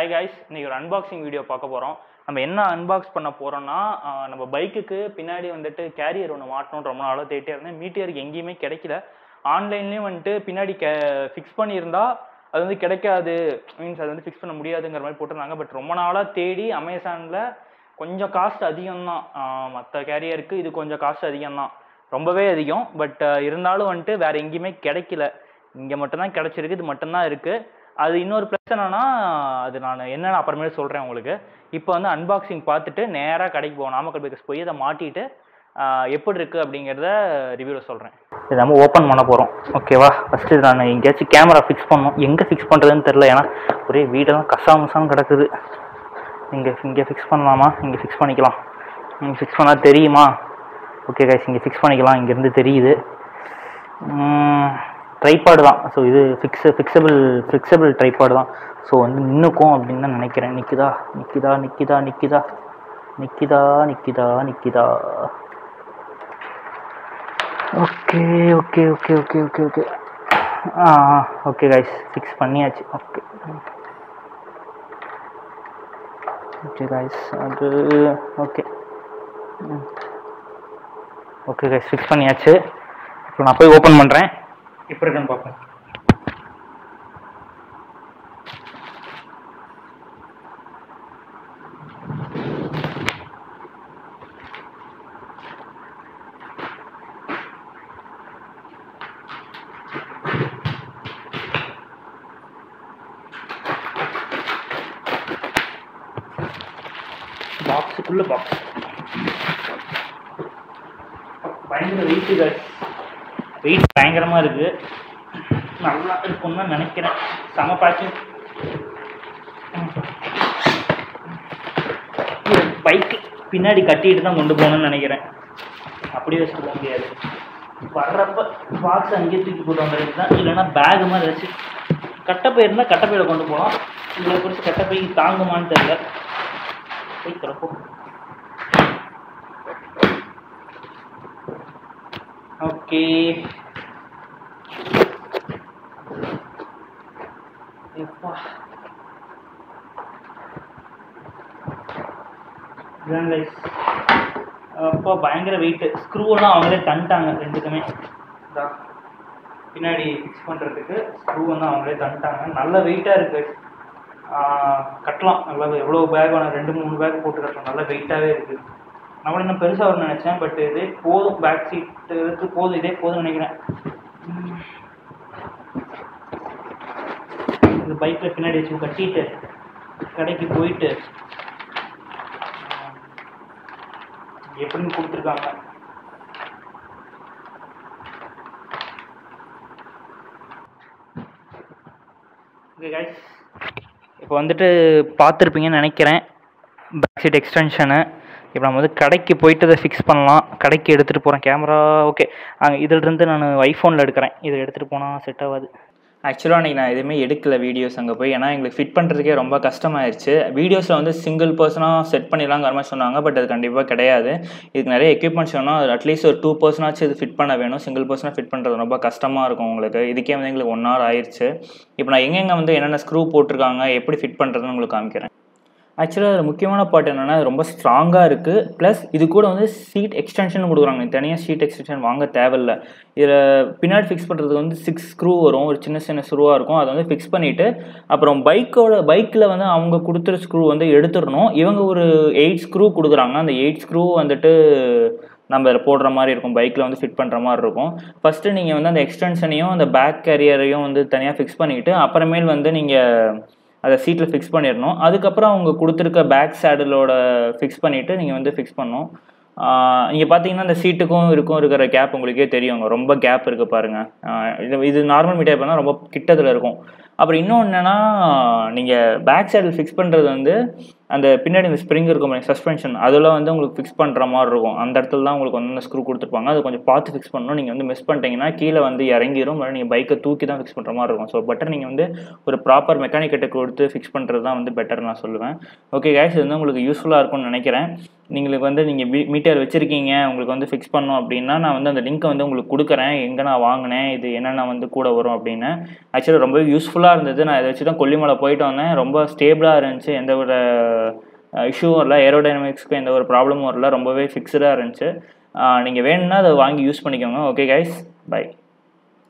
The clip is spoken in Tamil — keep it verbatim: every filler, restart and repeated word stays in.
Hi guys, இன்னைக்கு ஒரு unboxing வீடியோ பார்க்க போறோம். நம்ம என்ன அன்பாக்ஸ் பண்ண போறோம்னா நம்ம பைக்குக்கு பின்னாடி வந்துட்டு கேரியர் ஒன்று மாட்டணும் ரொம்ப நாளாக தேடிட்டே இருந்தேன். மீட்டியருக்கு எங்கேயுமே கிடைக்கல. ஆன்லைன்லேயும் வந்துட்டு பின்னாடி கே ஃபிக்ஸ் பண்ணியிருந்தா அது வந்து கிடைக்காது, மீன்ஸ் அது வந்து ஃபிக்ஸ் பண்ண முடியாதுங்கிற மாதிரி போட்டிருந்தாங்க. பட் ரொம்ப நாளாக தேடி அமேசானில் கொஞ்சம் காஸ்ட் அதிகம்தான், மற்ற கேரியருக்கு இது கொஞ்சம் காஸ்ட் அதிகம்தான், ரொம்பவே அதிகம். பட் இருந்தாலும் வந்துட்டு வேறு எங்கேயுமே கிடைக்கல, இங்கே மட்டும்தான் கிடைச்சிருக்கு, இது மட்டும்தான் இருக்குது. அது இன்னொரு ப்ளஸ் என்னன்னா, அது நான் என்னென்னு அப்புறமேல சொல்கிறேன் உங்களுக்கு. இப்போ வந்து அன்பாக்சிங் பார்த்துட்டு நேராக கடைக்கு போவோம், நாமக்கல் பைக்கர்ஸ் போய் அதை மாட்டிட்டு எப்படி இருக்குது அப்படிங்கிறத ரிவ்யூவில் சொல்கிறேன். இதை நம்ம ஓப்பன் பண்ண போகிறோம், ஓகேவா? ஃபஸ்ட்டு நான் எங்கேயாச்சும் கேமரா ஃபிக்ஸ் பண்ணணும், எங்கே ஃபிக்ஸ் பண்ணுறதுன்னு தெரில, ஏன்னா ஒரே வீடெல்லாம் கசாமசான்னு கிடக்குது. இங்கே இங்கே ஃபிக்ஸ் பண்ணலாமா? இங்கே ஃபிக்ஸ் பண்ணிக்கலாம். இங்கே ஃபிக்ஸ் பண்ணால் தெரியுமா? ஓகே கைஸ், இங்கே ஃபிக்ஸ் பண்ணிக்கலாம், இங்கேருந்து தெரியுது. ட்ரைபாடு தான், ஸோ இது ஃபிக்ஸ் ஃபிக்ஸபிள் ஃபிக்ஸபிள் ட்ரைபாடு தான். ஸோ வந்து நின்றுக்கும் அப்படின்னு தான் நினைக்கிறேன். நிற்குதா நிற்குதா நிற்குதா நிற்குதா நிற்குதா நிற்குதா நிற்குதா okay okay okay okay okay okay ஆ ஓகே கைஸ், ஃபிக்ஸ் பண்ணியாச்சு. ஓகே ஓகே கைஸ், அது ஓகே ஓகே கைஸ், ஃபிக்ஸ் பண்ணியாச்சு. இப்போ நான் போய் ஓப்பன் பண்ணுறேன், எப்படி இருக்குன்னு பார்ப்போம். பாக்ஸுக்குள்ள பாக்ஸ் பயங்கர வெயிட்டு தான், வெயிட் பயங்கரமாக இருக்குது, நல்லா இருக்கும்னு தான் நினைக்கிறேன். செம பேக்கிங். பைக்கு பின்னாடி கட்டிட்டு தான் கொண்டு போகணும்னு நினைக்கிறேன், அப்படியே வச்சுட்டு போக முடியாது. வர்றப்ப பாக்ஸ் அங்கேயே தூக்கி போட்டு வந்துருக்கு தான், இல்லைன்னா பேகு மாதிரி வச்சு கட்டப்பை இருந்தால் கட்டப்பையில் கொண்டு போகலாம். இவ்வளோ குறித்து கட்டப்பைக்கு தாங்குமான்னு தெரியல. போய் திறப்போம். ஓகே, அப்பா பயங்கர வெயிட்டு. ஸ்க்ரூவெல்லாம் அவங்களே தந்துட்டாங்க ரெண்டுக்குமே, பின்னாடி ஃபிக்ஸ் பண்ணுறதுக்கு ஸ்க்ரூ வந்து அவங்களே தந்துட்டாங்க. நல்ல வெயிட்டாக இருக்குது, கட்டலாம் நல்லா. எவ்வளோ பேக் வேணும், ரெண்டு மூணு பேக் போட்டு கட்டலாம், நல்லா வெயிட்டாகவே இருக்குது. நான் கூட இன்னும் பெருசாக வரும்னு நினச்சேன், பட் இதே போதும், பேக் சீட்டுக்கு போதும், இதே போதும்னு நினைக்கிறேன். இந்த பைக்கில் பின்னாடி வச்சு கட்டிட்டு கடைக்கு போயிட்டு எப்படின்னு கொடுத்துருக்காங்க. ஓகே கைஸ், இப்போ வந்துட்டு பார்த்துருப்பீங்கன்னு நினைக்கிறேன் பேக் சீட் எக்ஸ்டென்ஷனு. இப்போ நம்ம வந்து கடைக்கு போயிட்டு அதை ஃபிக்ஸ் பண்ணலாம். கடைக்கு எடுத்துகிட்டு போகிறேன் கேமரா. ஓகே, அங்கே இதிலிருந்து நான் ஐஃபோனில் எடுக்கிறேன், இதை எடுத்துகிட்டு போனால் செட் ஆகாது. ஆக்சுவலாக அன்றைக்கி நான் எதுவுமே எடுக்கல வீடியோஸ் அங்கே போய், ஏன்னா எங்களுக்கு ஃபிட் பண்ணுறதுக்கே ரொம்ப கஷ்டமாயிருச்சு. வீடியோஸில் வந்து சிங்கிள் பர்சனாக செட் பண்ணிடலாங்கிற மாதிரி சொன்னாங்க, பட் அது கண்டிப்பாக கிடையாது. இதுக்கு நிறைய எக்யூப்மெண்ட்ஸ் வேணும், அட்லீஸ்ட் ஒரு டூ பர்சனாச்சும் இது ஃபிட் பண்ண வேணும். சிங்கிள் பர்சனாக ஃபிட் பண்ணுறது ரொம்ப கஷ்டமாக இருக்கும் உங்களுக்கு. இதுக்கே வந்து எங்களுக்கு ஒன் ஹவர் ஆயிடுச்சு. இப்போ நான் எங்கெங்கே வந்து என்னென்ன ஸ்க்ரூ போட்டிருக்காங்க, எப்படி ஃபிட் பண்ணுறதுன்னு உங்களுக்கு காமிக்கிறேன். ஆக்சுவலாக அதில் முக்கியமான பார்ட் என்னென்னா, ரொம்ப ஸ்ட்ராங்காக இருக்குது. ப்ளஸ் இது கூட வந்து சீட் எக்ஸ்டென்ஷன் கொடுக்குறாங்க. தனியாக சீட் எக்ஸ்டென்ஷன் வாங்க தேவையில்லை. இதில் பின்னாடி ஃபிக்ஸ் பண்ணுறதுக்கு வந்து சிக்ஸ் ஸ்க்ரூ வரும், ஒரு சின்ன சின்ன ஸ்க்ரூவாக இருக்கும். அதை வந்து ஃபிக்ஸ் பண்ணிவிட்டு அப்புறம் பைக்கோட பைக்கில் வந்து அவங்க கொடுத்துற ஸ்க்ரூ வந்து எடுத்துடணும். இவங்க ஒரு எயிட் ஸ்க்ரூ கொடுக்குறாங்க. அந்த எயிட் ஸ்க்ரூ வந்துட்டு நம்ம இதில் போடுற மாதிரி இருக்கும், பைக்கில் வந்து ஃபிட் பண்ணுற மாதிரி இருக்கும். ஃபஸ்ட்டு நீங்கள் வந்து அந்த எக்ஸ்டென்ஷனையும் அந்த பேக் கேரியரையும் வந்து தனியாக ஃபிக்ஸ் பண்ணிவிட்டு அப்புறமேல் வந்து நீங்கள் அதை சீட்டில் ஃபிக்ஸ் பண்ணிடணும். அதுக்கப்புறம் அவங்க கொடுத்துருக்க பேக் சேடலோட ஃபிக்ஸ் பண்ணிவிட்டு நீங்கள் வந்து ஃபிக்ஸ் பண்ணணும். இங்கே பார்த்தீங்கன்னா இந்த சீட்டுக்கும் இருக்கும் இருக்கிற கேப் உங்களுக்கே தெரியுங்க, ரொம்ப கேப் இருக்குது பாருங்கள். இது இது நார்மல் மீட்டர் பண்ணால் ரொம்ப கிட்டத்தில் இருக்கும். அப்புறம் இன்னொன்று என்னென்னா, நீங்கள் பேக் சேடல் ஃபிக்ஸ் பண்ணுறது வந்து அந்த பின்னாடி இந்த ஸ்ப்ரிங் இருக்கும் சஸ்பென்ஷன் அதெல்லாம் வந்து உங்களுக்கு ஃபிக்ஸ் பண்ணுற மாதிரி இருக்கும். அந்த இடத்துல தான் உங்களுக்கு வந்து ஸ்க்ரூ கொடுத்துருப்பாங்க. அது கொஞ்சம் பார்த்து ஃபிக்ஸ் பண்ணணும். நீங்கள் வந்து மிஸ் பண்ணிட்டீங்கன்னா கீழே வந்து இறங்கிரும். மறுபடியும் நீங்கள் பைக்கை தூக்கி தான் ஃபிக்ஸ் பண்ணுற மாதிரி இருக்கும். ஸோ பெட்டர் நீங்கள் வந்து ஒரு ப்ராப்பர் மெக்கானிக்கிட்ட கொடுத்து ஃபிக்ஸ் பண்ணுறது தான் வந்து பெட்டர் நான் சொல்லுவேன். ஓகே கைஸ், இது வந்து உங்களுக்கு யூஸ்ஃபுல்லாக இருக்கும்னு நினைக்கிறேன். நீங்களுக்கு வந்து நீங்கள் மீ மீட்டர் வச்சுருக்கீங்க, உங்களுக்கு வந்து ஃபிக்ஸ் பண்ணணும் அப்படின்னா நான் வந்து அந்த லிங்க்கை வந்து உங்களுக்கு கொடுக்குறேன். எங்கே நான் வாங்கினேன், இது என்னென்ன வந்து கூட வரும் அப்படின்னு. ஆக்சுவலாக ரொம்ப யூஸ்ஃபுல்லாக இருந்தது. நான் இதை வச்சு தான் கொல்லிமலை போயிட்டு வந்தேன். ரொம்ப ஸ்டேபிளாக இருந்துச்சு. எந்த ஒரு இஷ்யூவும் இல்லை. ஏரோடைனமிக்ஸ்க்கு எந்த ஒரு ப்ராப்ளமும் வரல. ரொம்பவே ஃபிக்ஸ்டாக இருந்துச்சு. நீங்கள் வேணும்னா அதை வாங்கி யூஸ் பண்ணிக்கோங்க. Okay guys, by.